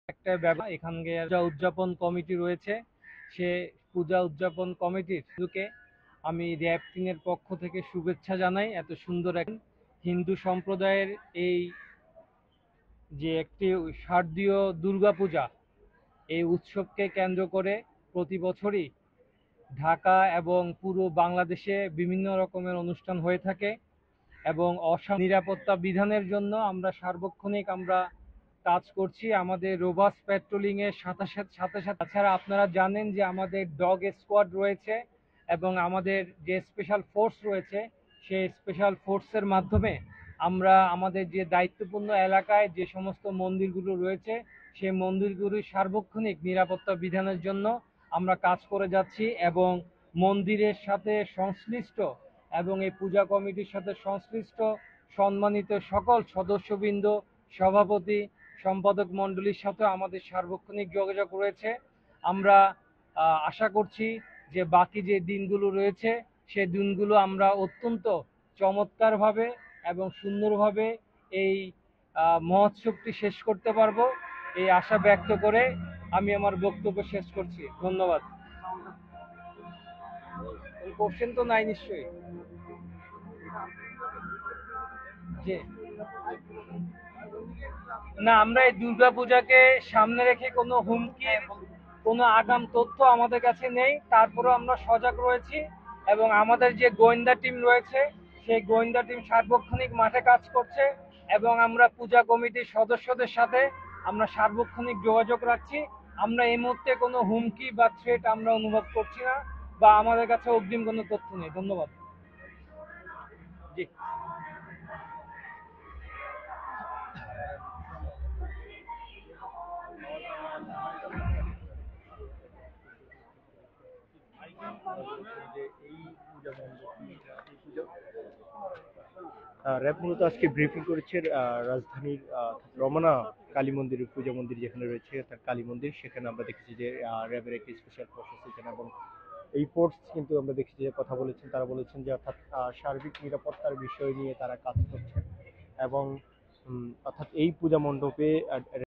একটা ব্যাপার, এখানকার পূজা উদযাপন কমিটি রয়েছে, সে পূজা উদযাপন কমিটিকে আমি র্যাব টিমের পক্ষ থেকে শুভেচ্ছা জানাই। এত সুন্দর এক হিন্দু সম্প্রদায়ের এই যে একটি শারদীয় দুর্গাপূজা, এই উৎসবকে কেন্দ্র করে প্রতি বছরই ঢাকা এবং পুরো বাংলাদেশে বিভিন্ন রকমের অনুষ্ঠান হয়ে থাকে এবং নিরাপত্তা বিধানের জন্য আমরা সার্বক্ষণিক কাজ করছি। আমাদের রোবাস প্যাট্রোলিং এর সাথে সাথে তাছাড়া আপনারা জানেন যে আমাদের ডগ স্কোয়াড রয়েছে এবং আমাদের যে স্পেশাল ফোর্স রয়েছে, সেই স্পেশাল ফোর্সের মাধ্যমে আমরা আমাদের যে দায়িত্বপূর্ণ এলাকায় যে সমস্ত মন্দিরগুলো রয়েছে, সেই মন্দিরগুলির সার্বক্ষণিক নিরাপত্তা বিধানের জন্য আমরা কাজ করে যাচ্ছি এবং মন্দিরের সাথে সংশ্লিষ্ট এবং এই পূজা কমিটির সাথে সংশ্লিষ্ট সম্মানিত সকল সদস্যবৃন্দ, সভাপতি, সম্পাদক মণ্ডলীর সাথে আমাদের সার্বক্ষণিক যোগাযোগ রয়েছে। আমরা আশা করছি যে বাকি যে দিনগুলো রয়েছে, সেই দিনগুলো আমরা অত্যন্ত চমৎকারভাবে এবং সুন্দরভাবে এই মহোৎসবটি শেষ করতে পারবো, এই আশা ব্যক্ত করে আমি আমার বক্তব্য শেষ করছি। ধন্যবাদ। কোশ্চেন তো নাই নিশ্চয়ই? জি না, আমরা এই দুর্গাপূজাকে সামনে রেখে কোনো হুমকির কোনো আগাম তথ্য আমাদের কাছে নেই, তারপরেও আমরা সজাগ রয়েছি এবং আমাদের যে গোয়েন্দা টিম রয়েছে, সেই গোয়েন্দা টিম সার্বক্ষণিক মাঠে কাজ করছে এবং আমরা পূজা কমিটির সদস্যদের সাথে আমরা সার্বক্ষণিক যোগাযোগ রাখছি। আমরা এই মুহূর্তে কোনো হুমকি বা থ্রেট আমরা অনুভব করছি না বা আমাদের কাছে অগ্রিম কোনো তথ্য নেই। ধন্যবাদ। জি। র্যাব মূলত আজকে ব্রিফিং করেছে রাজধানীর রমনা কালী মন্দির, পূজা মন্দির যেখানে রয়েছে তার কালী মন্দির, সেখানে আমরা দেখেছি যে র্যাবের একটি স্পেশাল ফোর্স আছে এখানে এবং এই ফোর্স কিন্তু আমরা দেখেছি যে কথা বলেছেন, তারা বলেছেন যে অর্থাৎ সার্বিক নিরাপত্তার বিষয় নিয়ে তারা কাজ করছেন এবং অর্থাৎ এই পূজা মণ্ডপে